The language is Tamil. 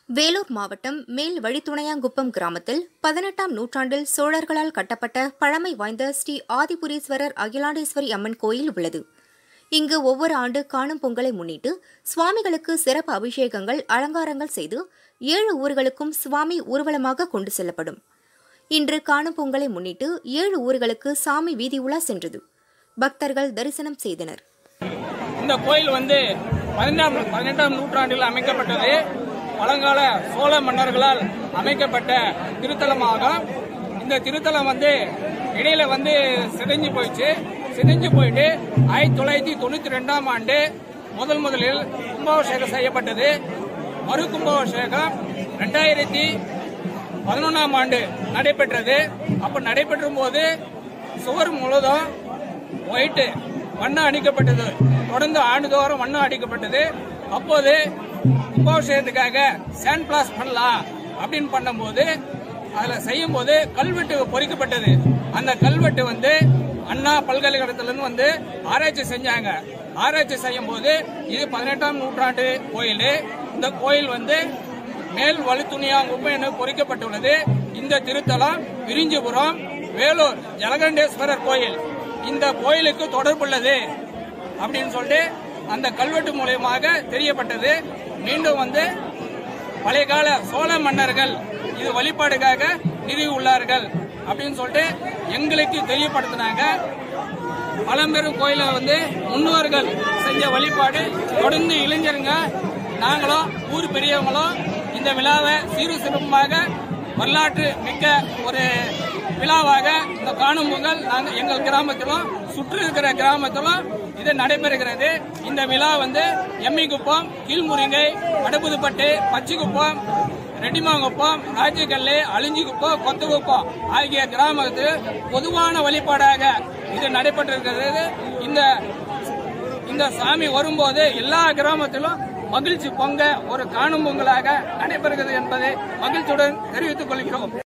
வேலூர் மாவட்டம் மேல் வழித்துணையாங்குப்பம் கிராமத்தில் 18ஆம் நூற்றாண்டில் சோழர்களால் கட்டப்பட்ட பழமை வாய்ந்த ஸ்ரீ ஆதிபுரீஸ்வரர் அகிலாண்டேஸ்வரி அம்மன் கோயில் உள்ளது. இங்கு ஒவ்வொரு ஆண்டு காணும் பொங்கலை முன்னிட்டு சுவாமிகளுக்கு சிறப்பு அபிஷேகங்கள், அலங்காரங்கள் செய்து 7 ஊர்களுக்கும் சுவாமி ஊர்வலமாக கொண்டு செல்லப்படும். இன்று காணும் பொங்கலை முன்னிட்டு 7 ஊர்களுக்கு சாமி வீதி உலா சென்றது. பக்தர்கள் தரிசனம் செய்தனர். இந்த கோயில் 18ஆம் நூற்றாண்டில் அமைக்கப்பட்டது. பழங்கால சோழ மன்னர்களால் அமைக்கப்பட்ட திருத்தலமாகும். இந்த திருத்தலம் இடையில சிதைஞ்சு போயிட்டு 1992ஆம் ஆண்டு முதலில் கும்பாபிஷேகம் செய்யப்பட்டது. மறு கும்பாபிஷேகம் 2011ஆம் ஆண்டு நடைபெற்றது. அப்ப நடைபெற்றும் போது சுவர் முழுதும் ஒயிட் வண்ணம் அடிக்கப்பட்டது. தொடர்ந்து ஆண்டுதோறும் வண்ணம் அடிக்கப்பட்டது. அப்போது கும்பாபிஷேகத்துக்காக சாண்ட் பிளாஸ் பண்ணலாம் அப்படின்னு பண்ணும்போது அதுல செய்யும் போது கல்வெட்டு பொறிக்கப்பட்டது. அந்த கல்வெட்டு அண்ணா பல்கலைக்கழகத்திலிருந்து ஆராய்ச்சி செஞ்சாங்க. ஆராய்ச்சி செய்யும் போது இது 18ஆம் நூற்றாண்டு கோயில். இந்த கோயில் மேல் வழித்துணையாங்குப்பம் என பொறிக்கப்பட்டுள்ளது. இந்த திருத்தலம் விரிஞ்சிபுரம் வேலூர் ஜலகண்டேஸ்வரர் கோயில் இந்த கோயிலுக்கு தொடர்புள்ளது அப்படின்னு சொல்லிட்டு அந்த கல்வெட்டு மூலமாக தெரியப்பட்டது. மீண்டும் பழைய கால சோழ மன்னர்கள் இது வழிபாடுக்காக நிறுவி உள்ளார்கள் அப்படின்னு சொல்லிட்டு எங்களுக்கு தெரியப்படுத்தினாங்க. பழம்பெரும் கோயில முன்னோர்கள் செஞ்ச வழிபாடு தொடர்ந்து இளைஞருங்க நாங்களும் ஊர் பெரியவங்களும் இந்த விழாவை சீரு சிறப்பாக வரலாற்று மிக்க ஒரு விழாவாக இந்த காணும் பொங்கல் நாங்கள் எங்கள் கிராமத்திலும் சுற்று இருக்கிற கிராமத்திலும் இது நடைபெறுகிறது. இந்த விழா எம்மிக்குப்பம், கீழ்முருங்கை, வடபுதுப்பட்டு, பச்சிக்குப்பம், ரெட்டிமாங்குப்பம், ராஜ்யக்கல்லு, அழிஞ்சிக்குப்பம், கொத்தகுப்பம் ஆகிய கிராமத்தில் பொதுவான வழிபாடாக இது நடைபெற்றிருக்கிறது. இந்த சாமி வரும்போது எல்லா கிராமத்திலும் மகிழ்ச்சி பொங்க ஒரு காணும் பொங்கலாக நடைபெறுகிறது என்பதை மகிழ்ச்சியுடன் தெரிவித்துக் கொள்கிறோம்.